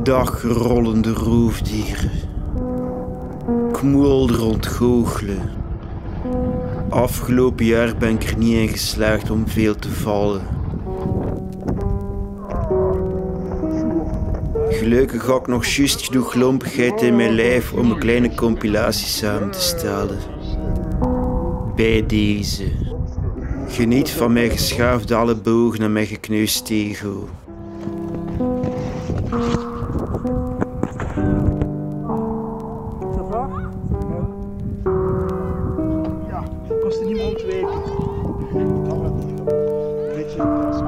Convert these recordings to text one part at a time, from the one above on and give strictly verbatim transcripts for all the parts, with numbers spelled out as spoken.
Dag rollende roofdieren. Kmoel rond goochelen. Afgelopen jaar ben ik er niet in geslaagd om veel te vallen. Gelukkig had ik nog juist genoeg lompigheid in mijn lijf om een kleine compilatie samen te stellen. Bij deze. Geniet van mijn geschaafde ellebogen en mijn gekneusd ego. Ja, kost niet meer ontwijken. Dan gaat het een beetje in pas.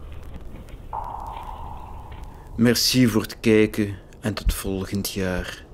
Merci voor het kijken en tot volgend jaar.